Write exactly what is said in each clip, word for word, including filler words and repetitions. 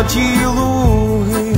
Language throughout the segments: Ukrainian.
золоті луги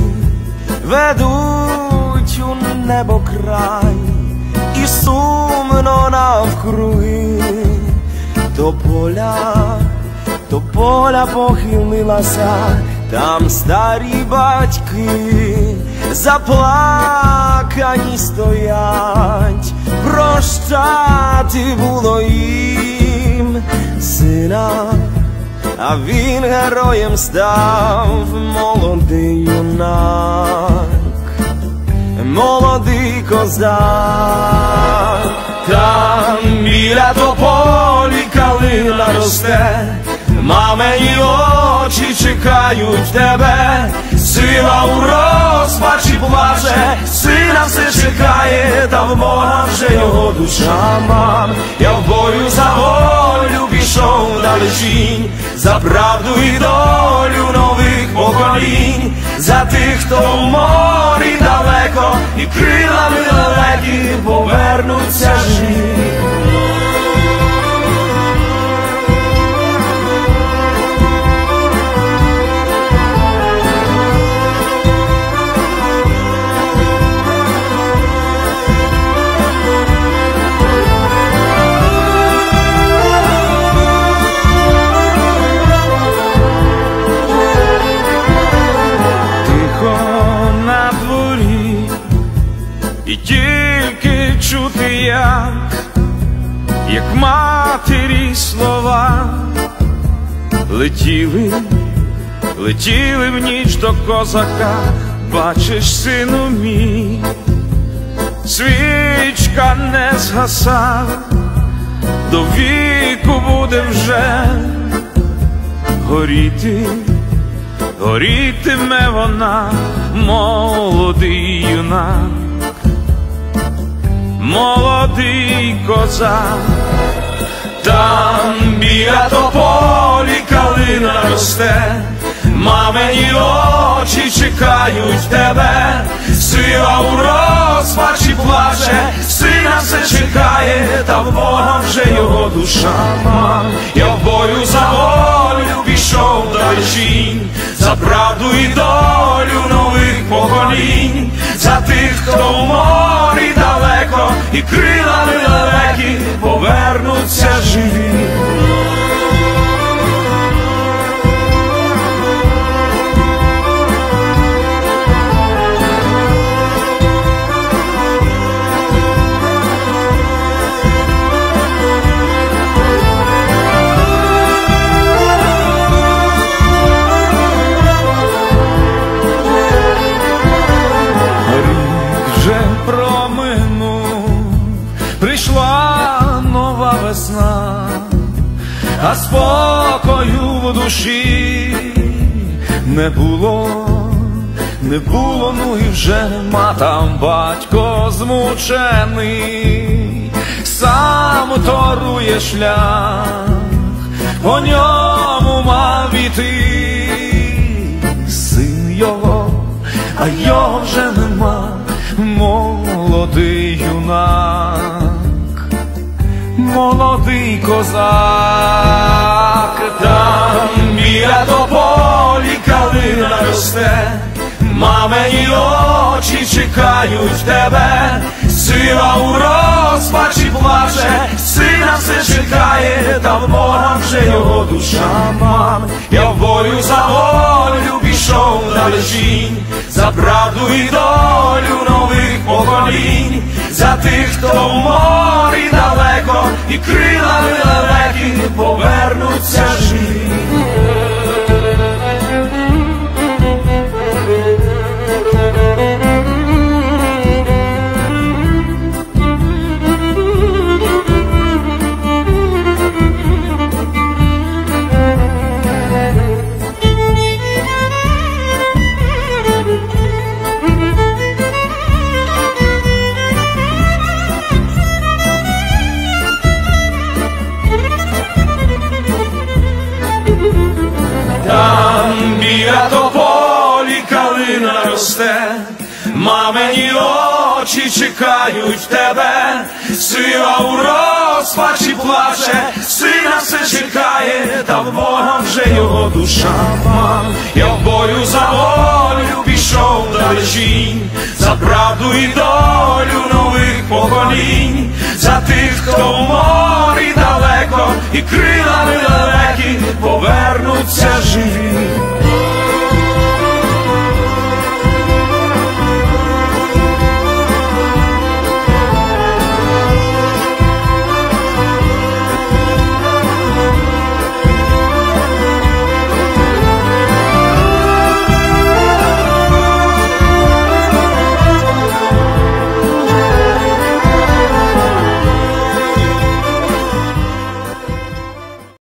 ведуть у небо край, і сумно навкруги. До поля, до поля похилилася, там старі батьки заплакані стоять. Прощати було їм сина, а він героєм став. Молодий юнак, молодий козак. Там біля тополі калина росте, мамині очі чекають тебе. Сила у розпачі плаче, сина все чекає, та в Бога вже його душа. Мам, я в бою за волю пішов далечінь, за правду і долю нових поколінь, за тих, хто в морі далеко і крилами далекі повернуться живі. І тільки чути, як, як матері слова летіли, летіли в ніч до козака. Бачиш, сину мій, свічка не згаса, до віку буде вже горіти, горітиме вона, молодий юнак, молодий козак. Там біля тополі калина росте, мамині очі чекають тебе. Сила у розпачі плаче, сина все чекає, та в Бога вже його душа. Мам, я в бою за волю пішов далечінь, за правду і долю нових поколінь, за тих, хто в морі далеко і крилами далекі повернуться живі. Прийшла нова весна, а спокою в душі не було, не було. Ну і вже ма там батько змучений, сам торує шлях, по ньому мав іти син його, а його вже нема. Молодий юнак, молодий козак. Там біля тополі калина росте, мамині очі чекають тебе. Сила у розпачі плаче, сина все чекає, та в Бога вже його душа. Мам, я в бою за волю пішов далечінь, за правду і долю нових поколінь, за тих, хто в морі далеко і крилами далекі повернуться живі. Біля тополі калина росте, мамині очі чекають тебе, сила у розпачі плаче, сина все чекає, та в Бога вже його душа мав. Я в бою за волю пішов далечінь, за правду і долю нових поколінь, за тих, хто в морі далеко і крилами далекі повернуться живі.